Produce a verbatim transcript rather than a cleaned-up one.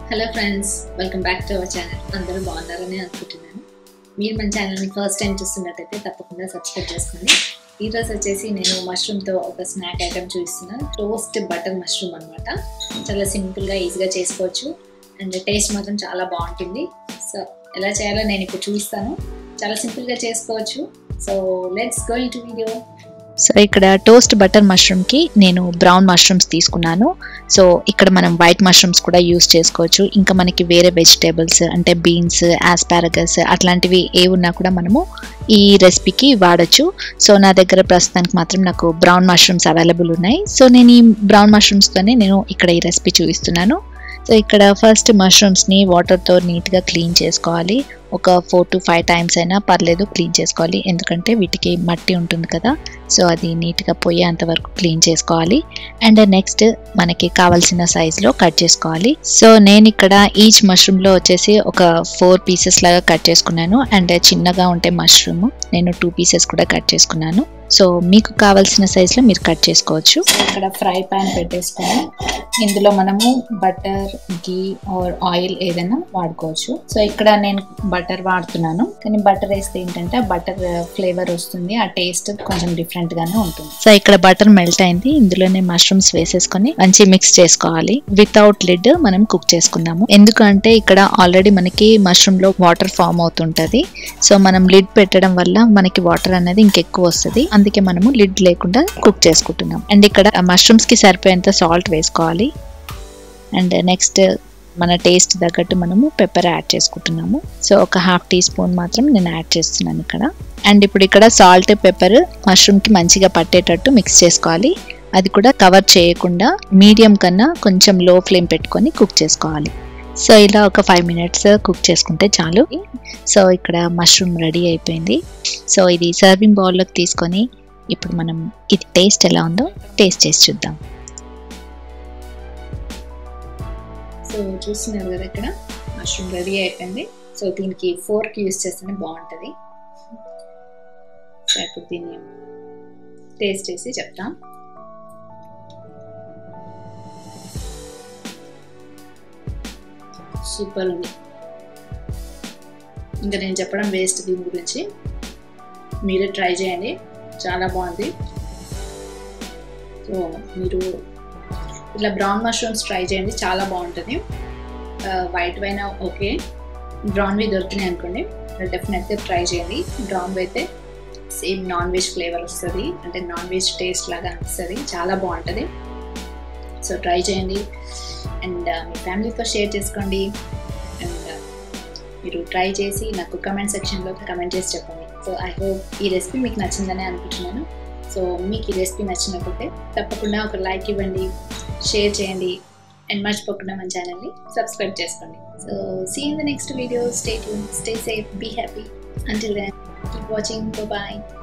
Hello friends, welcome back to our channel. అందరూ బాగున్నారని అనుకుంటున్నాను. మీరు మన ఛానల్ని ఫస్ట్ టైం చూస్తున్నట్టయితే తప్పకుండా సబ్స్క్రైబ్ చేసుకోండి. ఈరోజు వచ్చేసి నేను మష్రూమ్తో ఒక స్నాక్ ఐటమ్ చూపిస్తున్నాను. టోస్ట్ బటర్ మష్రూమ్ అనమాట. చాలా సింపుల్గా ఈజీగా చేసుకోవచ్చు అండ్ టేస్ట్ మాత్రం చాలా బాగుంటుంది. సో ఎలా చేయాలో నేను ఇప్పుడు చూపిస్తాను. చాలా సింపుల్గా చేసుకోవచ్చు. So let's go into video. So ఇక్కడ టోస్ట్ బటర్ మష్రూమ్కి నేను బ్రౌన్ మష్రూమ్స్ తీసుకున్నాను. సో ఇక్కడ మనం వైట్ మష్రూమ్స్ కూడా యూస్ చేసుకోవచ్చు. ఇంకా మనకి వేరే వెజిటేబుల్స్ అంటే బీన్స్, ఆస్పారగస్ అట్లాంటివి ఏ ఉన్నా కూడా మనము ఈ రెసిపీకి వాడచ్చు. సో నా దగ్గర ప్రస్తుతానికి మాత్రం నాకు బ్రౌన్ మష్రూమ్స్ అవైలబుల్ ఉన్నాయి. సో నేను ఈ బ్రౌన్ మష్రూమ్స్తోనే నేను ఇక్కడ ఈ రెసిపీ చూపిస్తున్నాను. సో ఇక్కడ ఫస్ట్ మష్రూమ్స్ని వాటర్తో నీట్గా క్లీన్ చేసుకోవాలి. ఒక ఫోర్ టు ఫైవ్ టైమ్స్ అయినా పర్లేదు క్లీన్ చేసుకోవాలి, ఎందుకంటే వీటికి మట్టి ఉంటుంది కదా. సో అది నీట్గా పోయేంత వరకు క్లీన్ చేసుకోవాలి. అండ్ నెక్స్ట్ మనకి కావాల్సిన సైజులో కట్ చేసుకోవాలి. సో నేను ఇక్కడ ఈచ్ మష్రూమ్లో వచ్చేసి ఒక ఫోర్ పీసెస్ లాగా కట్ చేసుకున్నాను. అండ్ చిన్నగా ఉంటే మష్రూమ్ నేను టూ పీసెస్ కూడా కట్ చేసుకున్నాను. సో మీకు కావాల్సిన సైజులో మీరు కట్ చేసుకోవచ్చు. ఇక్కడ ఫ్రై ప్యాన్ పెట్టేసుకొని ఇందులో మనము బటర్, గీ ఆర్ ఆయిల్ ఏదైనా వాడుకోవచ్చు. సో ఇక్కడ నేను బటర్ వాడుతున్నాను, కానీ బటర్ వేస్తే ఏంటంటే బటర్ ఫ్లేవర్ వస్తుంది, ఆ టేస్ట్ కొంచెం డిఫరెంట్ గానే ఉంటుంది. సో ఇక్కడ బటర్ మెల్ట్ అయింది. ఇందులోనే మష్రూమ్స్ వేసేసుకొని మంచి మిక్స్ చేసుకోవాలి. వితౌట్ లిడ్ మనం కుక్ చేసుకుందాము, ఎందుకంటే ఇక్కడ ఆల్రెడీ మనకి మష్రూమ్ లో వాటర్ ఫామ్ అవుతుంటది. సో మనం లిడ్ పెట్టడం వల్ల మనకి వాటర్ అనేది ఇంకెక్కువ వస్తుంది, అందుకే మనము లిడ్ లేకుండా కుక్ చేసుకుంటున్నాం. అండ్ ఇక్కడ మష్రూమ్స్ కి సరిపోయేంత సాల్ట్ వేసుకోవాలి. అండ్ నెక్స్ట్ మన టేస్ట్ తగ్గట్టు మనము పెప్పర్ యాడ్ చేసుకుంటున్నాము. సో ఒక హాఫ్ టీ స్పూన్ మాత్రం నేను యాడ్ చేస్తున్నాను ఇక్కడ. అండ్ ఇప్పుడు ఇక్కడ సాల్ట్, పెప్పర్ మష్రూమ్కి మంచిగా పట్టేటట్టు మిక్స్ చేసుకోవాలి. అది కూడా కవర్ చేయకుండా మీడియం కన్నా కొంచెం లో ఫ్లేమ్ పెట్టుకొని కుక్ చేసుకోవాలి. సో ఇలా ఒక ఫైవ్ మినిట్స్ కుక్ చేసుకుంటే చాలు. సో ఇక్కడ మష్రూమ్ రెడీ అయిపోయింది. సో ఇది సర్వింగ్ బౌల్లోకి తీసుకొని ఇప్పుడు మనం ఇది టేస్ట్ ఎలా ఉందో టేస్ట్ చేసి చూద్దాం. సో చూస్తున్నారు కదా, ఇక్కడ మష్రూమ్ రెడీ అయిపోయింది. సో దీనికి ఫోర్క్ యూస్ చేస్తేనే బాగుంటుంది. సో ఇప్పుడు దీన్ని టేస్ట్ చేసి చెప్తాం. సూపర్ ఉంది. ఇంకా నేను చెప్పడం వేస్ట్ దీని గురించి. మీరే ట్రై చేయండి, చాలా బాగుంది. సో మీరు ఇట్లా బ్రౌన్ మష్రూమ్స్ ట్రై చేయండి, చాలా బాగుంటుంది. వైట్ అయినా ఓకే, బ్రౌన్వి దొరికినాయి అనుకోండి డెఫినెట్గా ట్రై చేయండి. బ్రౌన్వి అయితే సేమ్ నాన్ వెజ్ ఫ్లేవర్ వస్తుంది, అంటే నాన్ వెజ్ టేస్ట్ లాగా అనిపిస్తుంది, చాలా బాగుంటుంది. సో ట్రై చేయండి అండ్ మీ ఫ్యామిలీతో షేర్ చేసుకోండి. అండ్ మీరు ట్రై చేసి నాకు కమెంట్ సెక్షన్లో కమెంట్ చేసి చెప్పండి. సో ఐ హోప్ ఈ రెసిపీ మీకు నచ్చిందని అనుకుంటున్నాను. సో మీకు ఈ రెసిపీ నచ్చినట్లయితే తప్పకుండా ఒక లైక్ ఇవ్వండి, షేర్ చేయండి అండ్ మర్చిపోకుండా మన ఛానల్ని సబ్స్క్రైబ్ చేసుకోండి. So see in the next video. Stay tune, stay safe, be happy. Until then keep watching. Bye.